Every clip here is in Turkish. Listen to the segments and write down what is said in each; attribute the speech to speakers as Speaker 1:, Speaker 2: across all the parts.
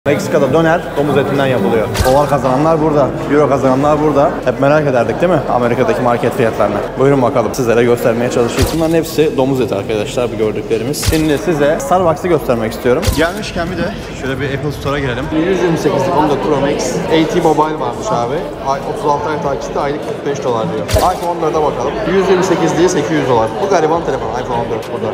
Speaker 1: Meksika'da döner domuz etinden yapılıyor. Dolar kazananlar burada, euro kazananlar burada. Hep merak ederdik değil mi Amerika'daki market fiyatlarını? Buyurun bakalım sizlere göstermeye çalışayım. Bunların hepsi domuz eti arkadaşlar bu gördüklerimiz. Şimdi size Starbucks'ı göstermek istiyorum. Gelmişken bir de şöyle bir Apple Store'a girelim. 128'lik 14 Pro Max AT Mobile varmış abi. 36 ay taksitle aylık 45 dolar diyor. iPhone 14'e bakalım. 128 diye 800 dolar. Bu gariban telefon iPhone 14 burada.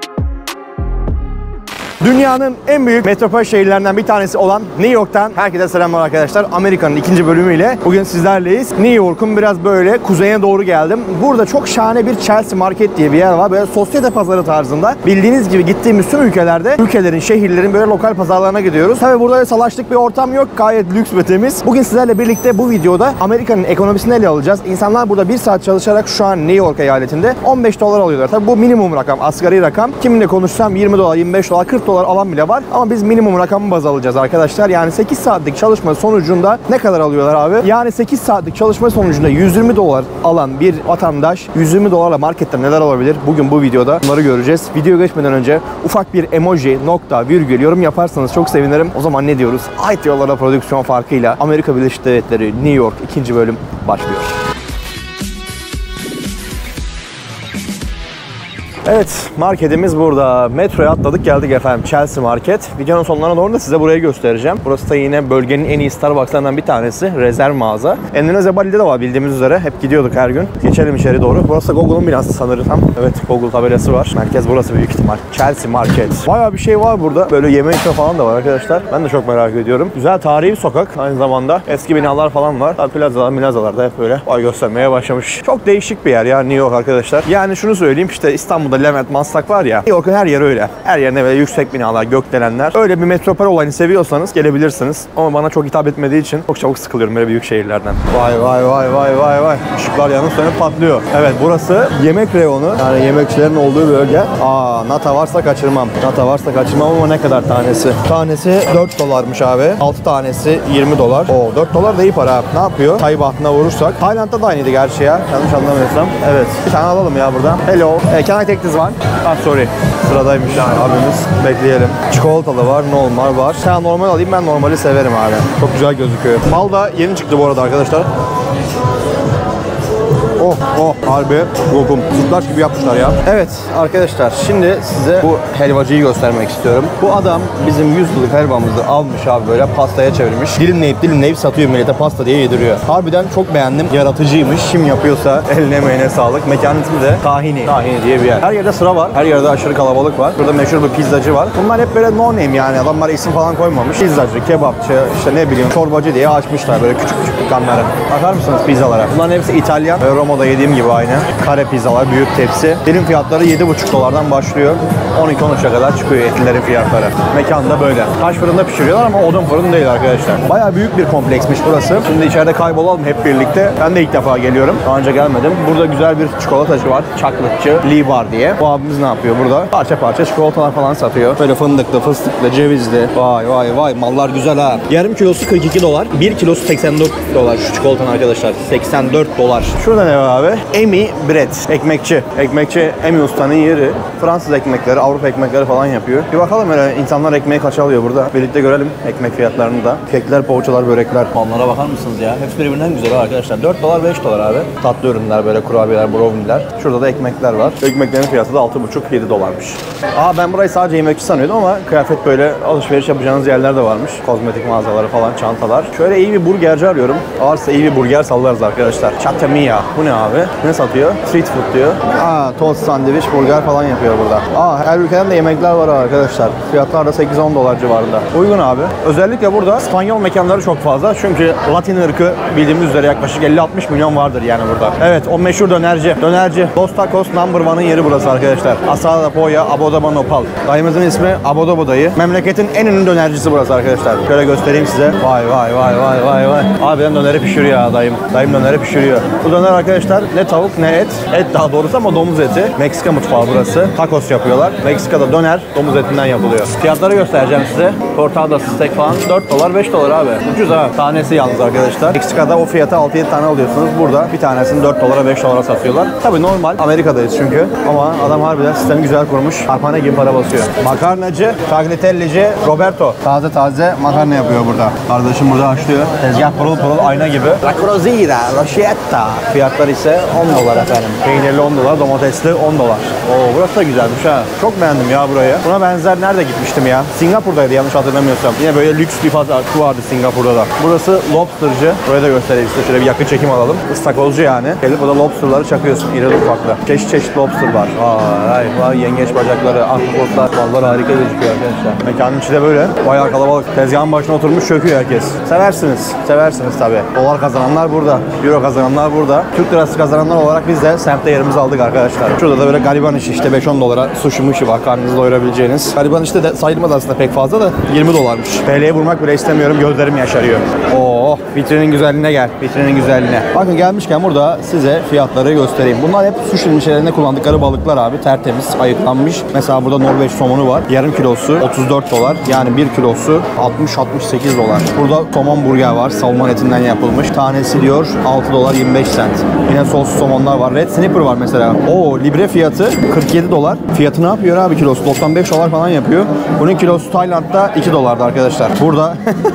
Speaker 1: Dünyanın en büyük metropol şehirlerinden bir tanesi olan New York'tan herkese selamlar arkadaşlar. Amerika'nın ikinci bölümüyle bugün sizlerleyiz. New York'un biraz böyle kuzeyine doğru geldim. Burada çok şahane bir Chelsea Market diye bir yer var. Böyle sosyete pazarı tarzında. Bildiğiniz gibi gittiğimiz tüm ülkelerde ülkelerin, şehirlerin böyle lokal pazarlarına gidiyoruz. Tabii burada salaşlık bir ortam yok. Gayet lüks ve temiz. Bugün sizlerle birlikte bu videoda Amerika'nın ekonomisini ele alacağız. İnsanlar burada bir saat çalışarak şu an New York eyaletinde 15 dolar alıyorlar. Tabii bu minimum rakam, asgari rakam. Kiminle konuşsam 20 dolar, 25 dolar, 40 dolar alan bile var. Ama biz minimum rakamı baz alacağız arkadaşlar. Yani 8 saatlik çalışma sonucunda ne kadar alıyorlar abi? Yani 8 saatlik çalışma sonucunda 120 dolar alan bir vatandaş 120 dolarla marketten neler alabilir? Bugün bu videoda bunları göreceğiz. Video geçmeden önce ufak bir emoji, nokta, virgül yorum yaparsanız çok sevinirim. O zaman ne diyoruz? Ait Yollara prodüksiyon farkıyla Amerika Birleşik Devletleri New York 2. bölüm başlıyor. Evet, marketimiz burada. Metroya atladık geldik efendim. Chelsea Market. Videonun sonlarına doğru da size burayı göstereceğim. Burası da yine bölgenin en iyi Starbucks'larından bir tanesi. Rezerv mağaza. Endonezya Bali'de de var bildiğimiz üzere. Hep gidiyorduk her gün. Geçelim içeri doğru. Burası da Google'un binası sanırım. Evet, Google tabelası var. Merkez burası büyük ihtimal. Chelsea Market. Bayağı bir şey var burada. Böyle yeme içme falan da var arkadaşlar. Ben de çok merak ediyorum. Güzel tarihi bir sokak aynı zamanda. Eski binalar falan var. Plazalar da hep böyle göstermeye başlamış. Çok değişik bir yer ya New York arkadaşlar. Yani şunu söyleyeyim işte İstanbul'da Levent, Maslak var ya. New York'un her yeri öyle. Her yerine böyle yüksek binalar, gökdelenler. Öyle bir metropol olayını seviyorsanız gelebilirsiniz. Ama bana çok hitap etmediği için çok çabuk sıkılıyorum böyle büyük şehirlerden. Vay. Işıklar yanıp sönüp patlıyor. Evet burası yemek reyonu. Yani yemekçilerin olduğu bölge. Nata varsa kaçırmam. Ama ne kadar tanesi? Tanesi 4 dolarmış abi. 6 tanesi 20 dolar. 4 dolar da iyi para. Ne yapıyor? Tay bahtına vurursak. Tayland'da da aynıydı gerçi ya. Yanlış anlamıyorsam. Evet. Bir tane alalım ya burada. Hello. Can I take this one? Sorry. Sıradaymış yani abimiz. Bekleyelim. Çikolatalı var, normal var. Sen normal alayım, ben normali severim abi. Çok güzel gözüküyor. Mal da yeni çıktı bu arada arkadaşlar. Harbi lokum. Sütlaç gibi yapmışlar ya. Evet arkadaşlar şimdi size bu helvacıyı göstermek istiyorum. Bu adam bizim 100 yıllık helvamızı almış abi böyle pastaya çevirmiş. Dilimleyip satıyor millete pasta diye yediriyor. Harbiden çok beğendim. Yaratıcıymış. Kim yapıyorsa eline emeğine sağlık. Mekanın ismi de Tahini diye bir yer. Her yerde sıra var. Her yerde aşırı kalabalık var. Burada meşhur bir pizzacı var. Bunlar hep böyle no name yani. Adamlar isim falan koymamış. Pizzacı, kebapçı, işte ne bileyim çorbacı diye açmışlar böyle küçük dükkanları. Bakar mısınız pizzalara? Bunların hepsi İtalyan. Roma'da yediğim gibi aynı. Kare pizzalar, büyük tepsi. Dilim fiyatları 7,5 dolardan başlıyor. 12-13'e kadar çıkıyor etlilerin fiyatları. Mekanda böyle. Taş fırında pişiriyorlar ama odun fırın değil arkadaşlar. Bayağı büyük bir kompleksmiş burası. Şimdi içeride kaybolalım hep birlikte. Ben de ilk defa geliyorum. Daha önce gelmedim. Burada güzel bir çikolatacı var. Çaklıkçı Lee Bar diye. Bu abimiz ne yapıyor burada? Parça parça çikolatalar falan satıyor. Böyle fındıklı, fıstıklı, cevizli. Vay. Mallar güzel ha. Yarım kilosu 42 dolar. 1 kilosu 84 dolar şu çikolatanın arkadaşlar. 84 dolar. Şurada ne var abi? Emi Bread. Ekmekçi Emi Usta'nın yeri. Fransız ekmekleri, Avrupa ekmekleri falan yapıyor. Bir bakalım öyle insanlar ekmeği kaça alıyor burada. Birlikte görelim ekmek fiyatlarını da. Kekler, poğaçalar, börekler. Mallara bakar mısınız ya? Hepsi birbirinden güzel arkadaşlar. 4 dolar 5 dolar abi. Tatlı ürünler böyle kurabiyeler, brownie'ler. Şurada da ekmekler var. Ekmeklerin fiyatı da 6,5-7 dolarmış. Ben burayı sadece yemekçi sanıyordum ama kıyafet böyle alışveriş yapacağınız yerler de varmış. Kozmetik mağazaları falan, çantalar. Şöyle iyi bir burgerci arıyorum. Varsa iyi bir burger sallarız arkadaşlar. Chatamia. Bu ne abi? Ne satıyor? Street food diyor. Tost, sandviç, burger falan yapıyor burada. Her ülkeden de yemekler var arkadaşlar. Fiyatlar da 8-10 dolar civarında. Uygun abi. Özellikle burada İspanyol mekanları çok fazla. Çünkü Latin ırkı bildiğimiz üzere yaklaşık 50-60 milyon vardır yani burada. Evet o meşhur dönerci. Dos Tacos number one'ın yeri burası arkadaşlar. Asada Poya Abodobo Nopal. Dayımızın ismi Abodobo dayı. Memleketin en ünlü dönercisi burası arkadaşlar. Şöyle göstereyim size. Vay. Harbiden döneri pişiriyor ya dayım. Dayım döneri pişiriyor. Bu döner arkadaşlar arkadaşlar ne tavuk ne et. Et daha doğrusu ama domuz eti. Meksika mutfağı burası. Tacos yapıyorlar. Meksika'da döner domuz etinden yapılıyor. Fiyatları göstereceğim size. Portada steak falan 4 dolar 5 dolar abi. Ucuz ha. Tanesi yalnız arkadaşlar. Meksika'da o fiyata 6-7 tane alıyorsunuz. Burada bir tanesini 4 dolara 5 dolara satıyorlar. Tabii normal. Amerika'dayız çünkü. Ama adam harbiden sistemi güzel kurmuş. Harpane gibi para basıyor. Makarnacı, tagliatelleci Roberto. Taze taze makarna yapıyor burada. Kardeşim burada haşlıyor. Tezgah pırıl pırıl ayna gibi. La Crozira, Rochetta. Fiyatlar ise 10 dolar efendim. Peynirli 10 dolar, domatesli 10 dolar. Oo, burası da güzelmiş ha. Çok beğendim ya burayı. Buna benzer nerede gitmiştim ya? Singapur'daydı yanlış hatırlamıyorsam. Yine böyle lüks bir pazar vardı Singapur'da da. Burası lobstercı. Burayı da göstereyim size. Şöyle bir yakın çekim alalım. Istakozcu yani. Gelip burada lobsterları çakıyorsun. İrili ufaklı. Çeşit çeşit lobster var. Vay yengeç bacakları, ahtapotlar. Vallahi harika gözüküyor arkadaşlar. Mekanın içi de böyle. Bayağı kalabalık. Tezgahın başına oturmuş çöküyor herkes. Seversiniz. Seversiniz tabii. Dolar kazananlar burada. Euro kazananlar burada. Türk lirası kazananlar olarak biz de semtte yerimizi aldık arkadaşlar. Şurada da böyle gariban işi işte 5-10 dolara sushi muşi var. Karnınızı doyurabileceğiniz. Gariban işte de sayılmaz aslında pek fazla da 20 dolarmış. TL'ye vurmak bile istemiyorum. Gözlerim yaşarıyor. Oo, vitrinin güzelliğine gel. Vitrinin güzelliğine. Bakın gelmişken burada size fiyatları göstereyim. Bunlar hep sushi'nin içerisinde kullandıkları balıklar abi. Tertemiz, ayıklanmış. Mesela burada Norveç somonu var. Yarım kilosu 34 dolar. Yani 1 kilosu 60-68 dolar. Burada somon burger var. Salmon etinden yapılmış. Tanesi diyor 6 dolar 25 cent. Yine soslu somonlar var. Red Snapper var mesela. Oo, libre fiyatı 47 dolar. Fiyatı ne yapıyor abi kilosu? 95 dolar falan yapıyor. Bunun kilosu Tayland'da 2 dolardı arkadaşlar. Burada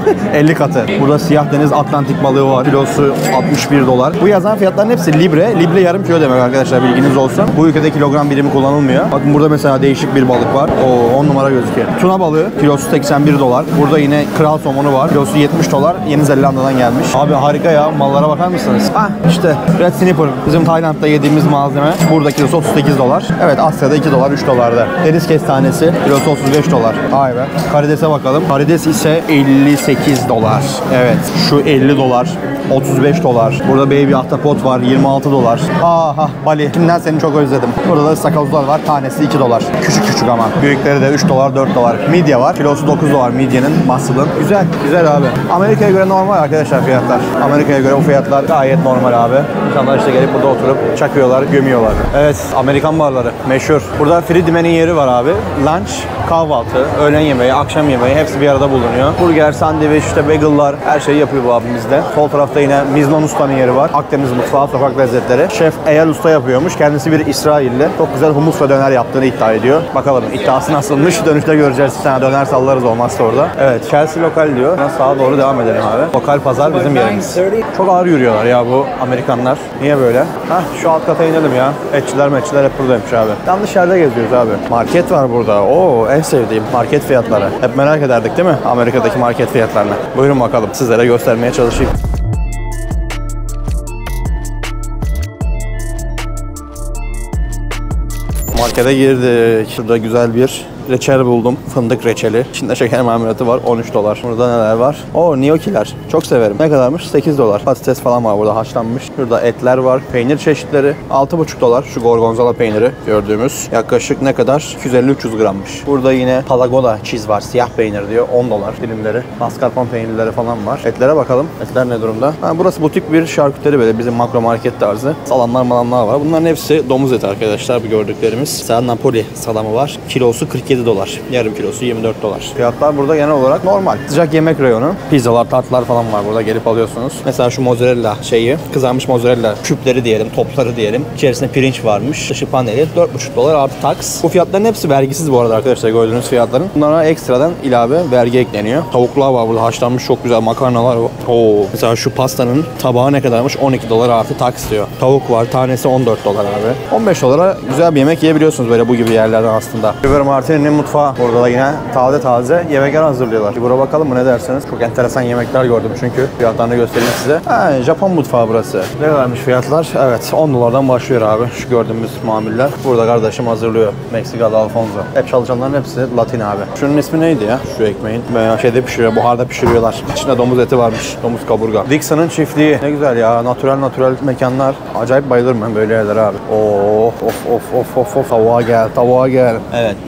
Speaker 1: 50 katı. Burada siyah deniz Atlantik balığı var. Kilosu 61 dolar. Bu yazan fiyatların hepsi libre. Libre yarım kilo demek arkadaşlar, bilginiz olsun. Bu ülkede kilogram birimi kullanılmıyor. Bakın burada mesela değişik bir balık var. Oo, 10 numara gözüküyor. Tuna balığı kilosu 81 dolar. Burada yine kral somonu var. Kilosu 70 dolar. Yeni Zelanda'dan gelmiş. Abi harika ya. Mallara bakar mısınız? İşte Red Snapper. Bizim Tayland'da yediğimiz malzeme. Burada kilosu 38 dolar. Evet, Asya'da 2 dolar 3 dolarda. Deniz kestanesi kilosu 35 dolar. Vay be. Karidese bakalım. Karides ise 58 dolar. Evet. Şu 50 dolar. 35 dolar. Burada baby ahtapot var. 26 dolar. Aha, Bali. Şimdiden seni çok özledim. Burada da ıstakozlar var. Tanesi 2 dolar. Küçük küçük ama. Büyükleri de 3 dolar 4 dolar. Midye var. Kilosu 9 dolar midyenin. Muscle'ın. Güzel. Güzel abi. Amerika'ya göre normal arkadaşlar fiyatlar. Amerika'ya göre bu fiyatlar gayet normal abi. İnsanlar işte gelip burada oturup çakıyorlar, gömüyorlar. Evet. Amerikan barları. Meşhur. Burada Friedman'in yeri var abi. Lunch, kahvaltı, öğlen yemeği, akşam yemeği hepsi bir arada bulunuyor. Burger, sandviç, işte bagel'lar, her şeyi yapıyor bu abimiz de. Sol tarafta yine Mizlan Usta'nın yeri var. Akdeniz mutfağı, sokak lezzetleri. Şef Eyal Usta yapıyormuş. Kendisi bir İsrailli. Çok güzel humus ve döner yaptığını iddia ediyor. Bakalım iddiası nasılmış? Dönüşte göreceğiz. Bir tane döner sallarız olmazsa orada. Evet, Chelsea lokal diyor. Sağa doğru devam edelim abi. Lokal pazar bizim yerimiz. Çok ağır yürüyorlar ya bu Amerikanlar. Niye böyle? Şu alt kata inelim ya. Etçiler hep buradaymış abi. Yanlış yerde geziyoruz abi. Market var burada. Oo, en sevdiğim market fiyatları. Hep merak ederdik değil mi? Amerika'daki market fiyatlarını. Buyurun bakalım. Sizlere göstermeye çalışayım. Markete girdik. Şurada güzel bir reçel buldum. Fındık reçeli. İçinde şeker marmelatı var. 13 dolar. Burada neler var? Oo, gnocchiler. Çok severim. Ne kadarmış? 8 dolar. Patates falan var burada haşlanmış. Şurada etler var. Peynir çeşitleri. 6,5 dolar. Şu gorgonzola peyniri gördüğümüz. Yaklaşık ne kadar? 250-300 grammış. Burada yine Palagoda cheese var. Siyah peynir diyor. 10 dolar dilimleri. Mascarpone peynirleri falan var. Etlere bakalım. Etler ne durumda? Burası butik bir şarküteri böyle. Bizim makro market tarzı. Salamlar malamlar var. Bunların hepsi domuz eti arkadaşlar bu gördüklerimiz. Mesela Napoli salamı var. Kilosu 47 dolar. Yarım kilosu 24 dolar. Fiyatlar burada genel olarak normal. Sıcak yemek reyonu. Pizzalar, tatlılar falan var burada. Gelip alıyorsunuz. Mesela şu mozzarella şeyi. Kızarmış mozzarella küpleri diyelim. Topları diyelim. İçerisinde pirinç varmış. Dışı paneli. 4,5 dolar artı taks. Bu fiyatların hepsi vergisiz bu arada arkadaşlar gördüğünüz fiyatların. Bunlara ekstradan ilave vergi ekleniyor. Tavuklar var burada. Haşlanmış çok güzel makarnalar var. Oo. Mesela şu pastanın tabağı ne kadarmış? 12 dolar artı taks diyor. Tavuk var. Tanesi 14 dolar abi. 15 dolara güzel bir yemek yiyebiliyorsunuz böyle bu gibi yerlerden aslında. River Martini'nin mutfağı. Burada da yine taze yemekler hazırlıyorlar. Bir buraya bakalım mı, ne dersiniz? Çok enteresan yemekler gördüm çünkü. Fiyatlarını göstereyim size. Japon mutfağı burası. Ne kadarmış fiyatlar? Evet, 10 dolardan başlıyor abi. Şu gördüğümüz mamuller. Burada kardeşim hazırlıyor. Meksikalı Alfonso. Hep çalışanların hepsi Latin abi. Şunun ismi neydi ya? Şu ekmeğin. Şeyde pişiriyor. Buharda pişiriyorlar. İçinde domuz eti varmış. Domuz kaburga. Dixon'ın çiftliği. Ne güzel ya. Natural mekanlar. Acayip bayılırım ben böyle yerlere abi. Of. Tavuğa gel. Evet, işte köy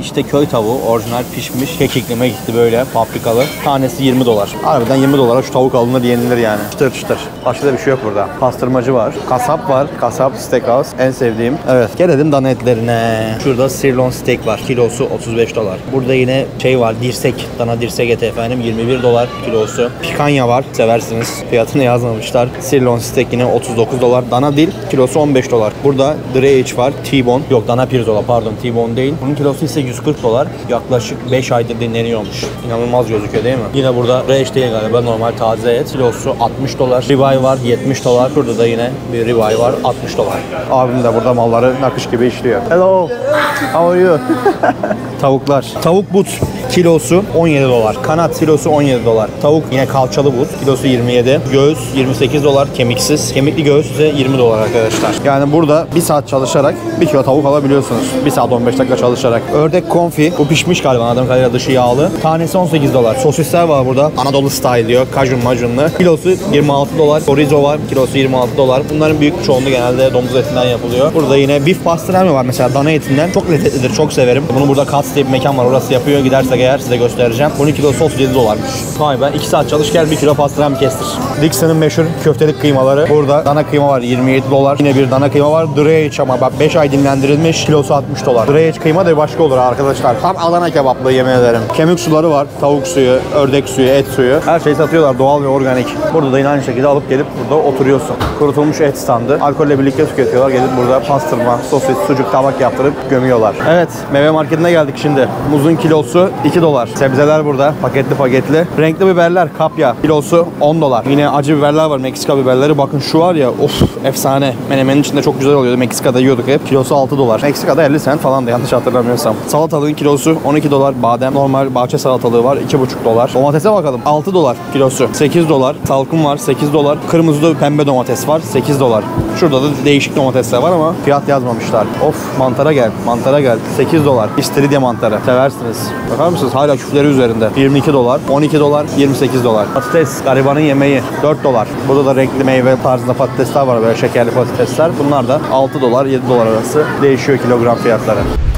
Speaker 1: Köy tavuğu orijinal pişmiş. Kekikleme gitti böyle paprikalı. Tanesi 20 dolar. Harbiden 20 dolara şu tavuk alınır yenilir yani. Çıtır çıtır. Başka da bir şey yok burada. Pastırmacı var. Kasap var. Kasap steakhouse. En sevdiğim. Evet. Gelelim dana etlerine. Şurada sirloin steak var. Kilosu 35 dolar. Burada yine şey var. Dirsek. Dana dirsek eti efendim. 21 dolar kilosu. Pikanya var. Seversiniz. Fiyatını yazmamışlar. Sirloin steak yine 39 dolar. Dana dil. Kilosu 15 dolar. Burada dredge var. T-bone. Yok dana pirzola pardon. T-bone değil. Bunun kilosu ise 140 dolar. Yaklaşık 5 aydır dinleniyormuş. İnanılmaz gözüküyor değil mi? Yine burada dredge değil galiba. Normal taze et. Kilosu 60 dolar. Ribeye var 70 dolar. Burada da yine bir ribeye var 60 dolar. Abim de burada malları nakış gibi işliyor. Hello. How are you? Tavuklar. Tavuk but kilosu 17 dolar. Kanat kilosu 17 dolar. Tavuk yine kalçalı but kilosu 27. Göğüs 28 dolar kemiksiz. Kemikli göğüs ise 20 dolar arkadaşlar. Yani burada 1 saat çalışarak 1 kilo tavuk alabiliyorsunuz. 1 saat 15 dakika çalışarak. Ördek konfi. Bu pişmiş galiba anladığım kadarıyla dışı yağlı. Tanesi 18 dolar. Sosisler var burada. Anadolu style diyor. Kajun macunlu. Kilosu 26 dolar. Chorizo var. Kilosu 26 dolar. Bunların büyük çoğunluğu genelde domuz etinden yapılıyor. Burada yine beef pastrami var mesela dana etinden. Çok lezzetlidir. Çok severim. Bunu burada Katz diye bir mekan var. Orası yapıyor. Gidersek eğer size göstereceğim. Bunun kilosu 37 dolarmış. Vay be 2 saat çalış gel 1 kilo pastrami kestir. Dixon'ın meşhur köftelik kıymaları. Burada dana kıyma var 27 dolar. Yine bir dana kıyma var. Dredge ama bak 5 ay dinlendirilmiş. Kilosu 60 dolar. Dredge kıyma da başka olur arkadaşlar. Tam Adana kebaplı yemin ederim. Kemik suları var. Tavuk suyu, ördek suyu, et suyu. Her şeyi satıyorlar doğal ve organik. Burada da yine aynı şekilde alıp gelip burada oturuyorsun. Kurutulmuş et standı. Alkolle birlikte tüketiyorlar. Gelip burada pastırma, sosis, sucuk, tabak yaptırıp gömüyorlar. Evet meyve marketine geldik şimdi. Muzun kilosu 2 dolar. Sebzeler burada. Paketli. Renkli biberler kapya. Kilosu 10 dolar. Yine acı biberler var. Meksika biberleri. Bakın şu var ya of efsane. Menemenin içinde çok güzel oluyordu. Meksika'da yiyorduk hep. Kilosu 6 dolar. Meksika'da 50 cent falan da yanlış hatırlamıyorsam. Salatalığın kilosu 12 dolar. Badem normal bahçe salatalığı var. 2,5 dolar. Domatese bakalım. 6 dolar kilosu. 8 dolar. Salkım var. 8 dolar. Kırmızı pembe domates var. 8 dolar. Şurada da değişik domatesler var ama fiyat yazmamışlar. Of mantara gel. Mantara gel. 8 dolar. İstiridye mantarı. Seversiniz. Bakar mısınız? Hala küfleri üzerinde. 22 dolar. 12 dolar. 28 dolar. Patates. Garibanın yemeği. 4 dolar. Burada da renkli meyve tarzında patatesler var. Böyle şekerli patatesler. Bunlar da 6 dolar 7 dolar arası değişiyor kilogram fiyatları.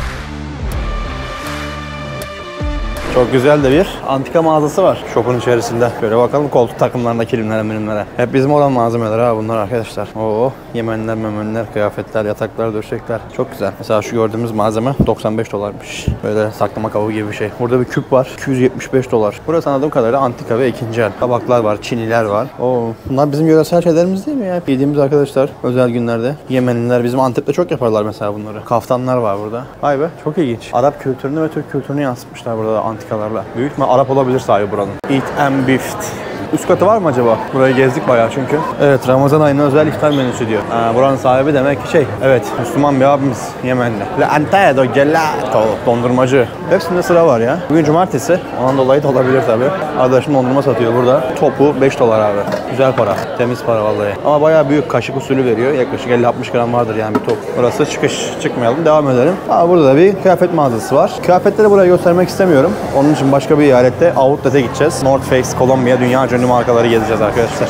Speaker 1: Çok güzel de bir antika mağazası var shop'un içerisinde. Şöyle bakalım koltuk takımlarına, kilimlere. Hep bizim olan malzemeler ha bunlar arkadaşlar. Oo, yemenler, memenler, kıyafetler, yataklar, döşekler. Çok güzel. Mesela şu gördüğümüz malzeme 95 dolarmış. Böyle saklama kabı gibi bir şey. Burada bir küp var. 275 dolar. Burası anladığım kadarıyla antika ve ikinci el. Tabaklar var, çiniler var. Oo, bunlar bizim yöresel şeylerimiz değil mi ya? Bildiğimiz arkadaşlar özel günlerde. Yemenliler bizim Antep'te çok yaparlar mesela bunları. Kaftanlar var burada. Vay be çok ilginç. Arap kültürünü ve Türk kültürünü yansıtmışlar burada da antikalarla. Büyük ihtimal Arap olabilir sahibi buranın. Eat and Beef. Üst katı var mı acaba? Burayı gezdik bayağı çünkü. Evet Ramazan ayına özel iftar menüsü diyor. Buranın sahibi demek ki evet Müslüman bir abimiz Yemenli. Le Antedo Gelato. Dondurmacı. Hepsinde sıra var ya. Bugün cumartesi. Ondan dolayı da olabilir tabii. Arkadaşım dondurma satıyor burada. Topu 5 dolar abi. Güzel para. Temiz para vallahi. Ama bayağı büyük kaşık usulü veriyor. Yaklaşık 50-60 gram vardır yani bir top. Burası çıkış. Çıkmayalım. Devam edelim. Burada da bir kıyafet mağazası var. Kıyafetleri buraya göstermek istemiyorum. Onun için başka bir eyalette Outlet'e gideceğiz. North Face, Columbia, dünya ünlü markaları gezeceğiz arkadaşlar.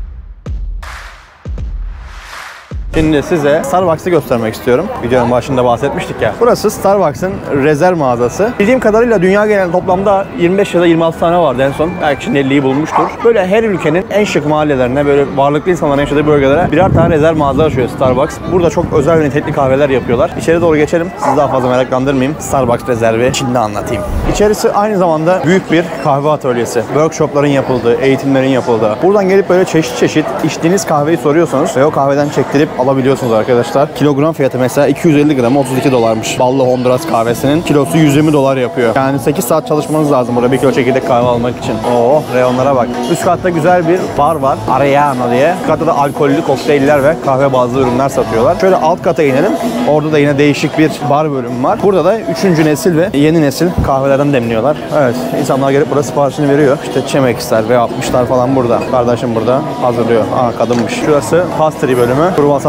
Speaker 1: Şimdi size Starbucks'ı göstermek istiyorum. Videonun başında bahsetmiştik ya. Burası Starbucks'ın rezerv mağazası. Bildiğim kadarıyla dünya genelinde toplamda 25 ya da 26 tane vardı en son. Belki şimdi 50'yi bulmuştur. Böyle her ülkenin en şık mahallelerine, böyle varlıklı insanların yaşadığı bölgelere birer tane rezerv mağaza açıyor Starbucks. Burada çok özel ve nitelikli kahveler yapıyorlar. İçeri doğru geçelim. Sizi daha fazla meraklandırmayayım. Starbucks rezervi şimdi anlatayım. İçerisi aynı zamanda büyük bir kahve atölyesi. Workshopların yapıldığı, eğitimlerin yapıldığı. Buradan gelip böyle çeşit içtiğiniz kahveyi soruyorsanız ve o kahveden çektirip alabiliyorsunuz arkadaşlar. Kilogram fiyatı mesela 250 gramı 32 dolarmış. Ballı Honduras kahvesinin kilosu 120 dolar yapıyor. Yani 8 saat çalışmanız lazım burada 1 kilo çekirdek kahve almak için. Oo, reyonlara bak. Üst katta güzel bir bar var. Arellano diye. Üst katta da alkollü kokteyller ve kahve bazlı ürünler satıyorlar. Şöyle alt kata inelim. Orada da yine değişik bir bar bölümü var. Burada da 3. nesil ve yeni nesil kahvelerden demliyorlar. Evet, insanlar gelip burada siparişini veriyor. İşte Chemex ve 60'lar falan burada. Kardeşim burada hazırlıyor. Kadınmış. Şurası pastry bölümü. Kruvasan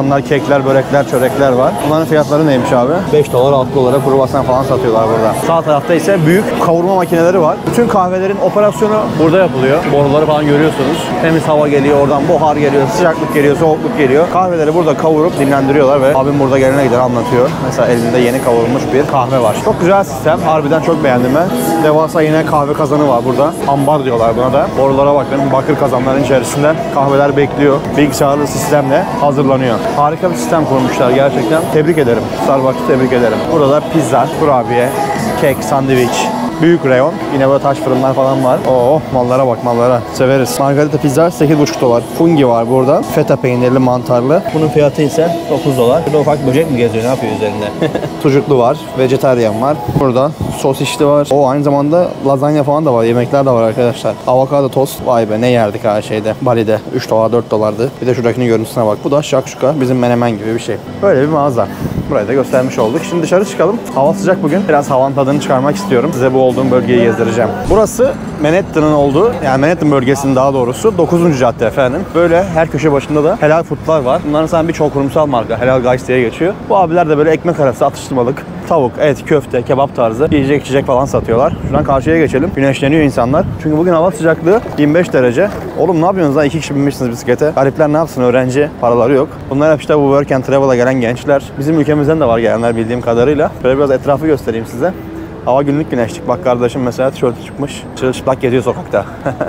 Speaker 1: kruvasanlar, kekler, börekler, çörekler var. Bunların fiyatları neymiş abi? 5 dolar, 6 dolara kruvasan falan satıyorlar burada. Sağ tarafta ise büyük kavurma makineleri var. Bütün kahvelerin operasyonu burada yapılıyor. Boruları falan görüyorsunuz. Temiz hava geliyor, oradan buhar geliyor, sıcaklık geliyor, soğukluk geliyor. Kahveleri burada kavurup dinlendiriyorlar ve abim burada gelene gider anlatıyor. Mesela elinde yeni kavurulmuş bir kahve var. Çok güzel sistem. Harbiden çok beğendim ben. Devasa yine kahve kazanı var burada. Ambar diyorlar buna da. Borulara bakın. Bakır kazanların içerisinde kahveler bekliyor. Bilgisayarlı sistemle hazırlanıyor. Harika bir sistem kurmuşlar gerçekten. Tebrik ederim. Starbucks'ı tebrik ederim. Burada da pizza, kurabiye, kek, sandviç. Büyük reyon. Yine böyle taş fırınlar falan var. Oo, mallara bak, mallara. Severiz. Margarita pizza 8,5 dolar. Fungi var burada. Feta peynirli, mantarlı. Bunun fiyatı ise 9 dolar. Burada ufak böcek mi geziyor? Ne yapıyor üzerinde? Sucuklu var. Vejetaryen var. Burada sosisli var. O aynı zamanda lazanya falan da var. Yemekler de var arkadaşlar. Avokado tost. Vay be, ne yerdik her şeyde. Bali'de 3 dolar 4 dolardı. Bir de şuradakinin görüntüsüne bak. Bu da şakşuka. Bizim menemen gibi bir şey. Böyle bir mağaza. Burayı da göstermiş olduk. Şimdi dışarı çıkalım. Hava sıcak bugün. Biraz havanın tadını çıkarmak istiyorum. Size bu olduğum bölgeyi gezdireceğim. Burası Manhattan'ın olduğu, yani Manhattan bölgesinin daha doğrusu 9. cadde efendim. Böyle her köşe başında da helal foodlar var. Bunların sana birçok kurumsal marka. Helal Guys diye geçiyor. Bu abiler de böyle ekmek arası atıştırmalık, tavuk, et, köfte, kebap tarzı yiyecek içecek falan satıyorlar. Şuradan karşıya geçelim. Güneşleniyor insanlar. Çünkü bugün hava sıcaklığı 25 derece. Oğlum ne yapıyorsunuz lan? 2 kişi binmişsiniz bisiklete. Garipler ne yapsın? Öğrenci. Paraları yok. Bunlar hep işte bu work and travel'a gelen gençler. Bizim ülkemizden de var gelenler bildiğim kadarıyla. Böyle biraz etrafı göstereyim size. Hava günlük güneşlik. Bak kardeşim mesela tişörtü çıkmış. Çırılçıplak geziyor sokakta.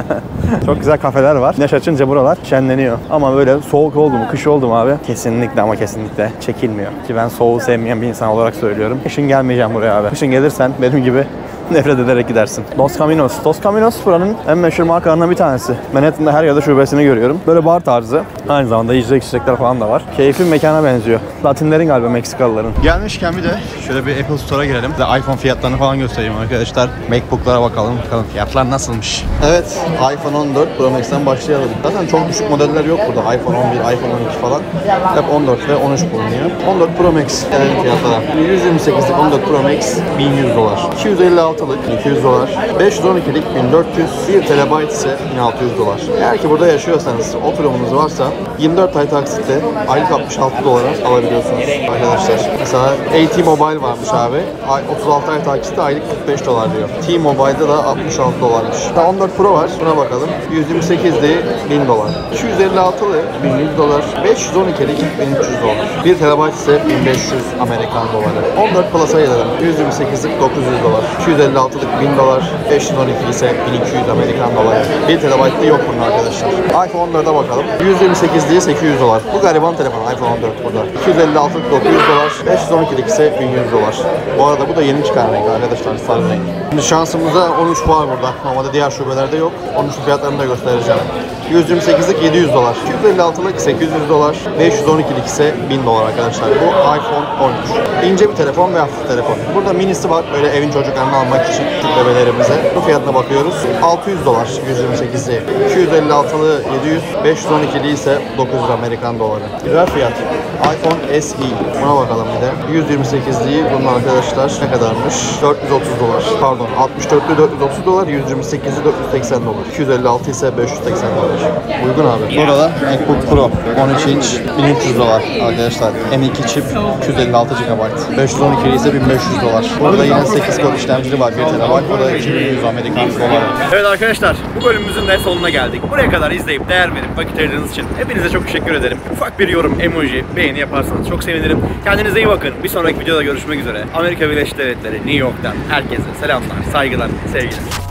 Speaker 1: Çok güzel kafeler var. Güneş açınca buralar şenleniyor. Ama böyle soğuk oldu mu, kış oldu mu abi? Kesinlikle ama kesinlikle çekilmiyor. Ki ben soğuğu sevmeyen bir insan olarak söylüyorum. Kışın gelmeyeceğim buraya abi. Kışın gelirsen benim gibi nefret ederek gidersin. Dos Caminos. Dos Caminos buranın en meşhur markalarından bir tanesi. Manhattan'da her yerde şubesini görüyorum. Böyle bar tarzı. Aynı zamanda yiyecek içecekler falan da var. Keyifli bir mekana benziyor. Latinlerin galiba, Meksikalıların. Gelmişken bir de şöyle bir Apple Store'a girelim. Bir de iPhone fiyatlarını falan göstereyim arkadaşlar. Macbook'lara bakalım. Bakalım fiyatlar nasılmış. Evet, iPhone 14 Pro Max'ten başlayalım. Zaten çok düşük modeller yok burada. iPhone 11, iPhone 12 falan. Hep 14 ve 13 bulunuyor. 14 Pro Max gelelim fiyatlara. 128'lik 14 Pro Max 1100 dolar. 256'lık 200 dolar. 512'lik 1400. 1 TB ise 1600 dolar. Eğer ki burada yaşıyorsanız, oturumunuz varsa 24 ay taksitle aylık 66 dolara alabiliyorsunuz arkadaşlar. Mesela AT-Mobile varmış abi. 36 ay taksitle aylık 45 dolar diyor. T-Mobile'da da 66 dolarmış. 14 Pro var. Buna bakalım. 128'li 1000 dolar. 256'lı 1100 dolar. 512'lik 1300 dolar. 1 TB ise 1500 Amerikan doları. 14 Plus'a gelelim. 128'lik 900 dolar. 256'lık 1000 dolar. 512 ise 1200 Amerikan doları. 1 TB'li yok bunun arkadaşlar. iPhone 14'e bakalım. 128'liği 800 dolar. Bu gariban telefon iPhone 14 burada. 256'lık 900 dolar. 512'lik ise 1100 dolar. Bu arada bu da yeni çıkan renk arkadaşlar. Sarı renk. Şimdi şansımıza 13 var burada. Normalde diğer şubelerde yok. 13'ün fiyatlarını da göstereceğim. 128'lik 700 dolar. 256'lık 800 dolar. 512'lik ise 1000 dolar arkadaşlar. Bu iPhone 13. İnce bir telefon ve hafif telefon. Burada minisi var. Böyle evin çocuklarını almak için bebelerimize. Bu fiyatına bakıyoruz. 600 dolar 128'li. 256'lı 700. 512'li ise 900 Amerikan doları. Güzel fiyat. iPhone SE. Buna bakalım bir de. 128'liği bunun arkadaşlar ne kadarmış? 430 dolar. Pardon. 64'lü 430 dolar. 128'li 480 dolar. 256 ise 580 dolar. Uygun abi. Burada da MacBook Pro 13 inç 1300 dolar arkadaşlar. M2 çip 256 GB. 512 ise 1500 dolar. Burada yine 8 kod işlemcili var. 1 TB. Bu da 2100 Amerikan doları. Evet arkadaşlar, bu bölümümüzün de sonuna geldik. Buraya kadar izleyip değer verip vakit ayırdığınız için hepinize çok teşekkür ederim. Ufak bir yorum, emoji, beğeni yaparsanız çok sevinirim. Kendinize iyi bakın. Bir sonraki videoda görüşmek üzere. Amerika Birleşik Devletleri, New York'tan herkese selamlar, saygılar, sevgiler.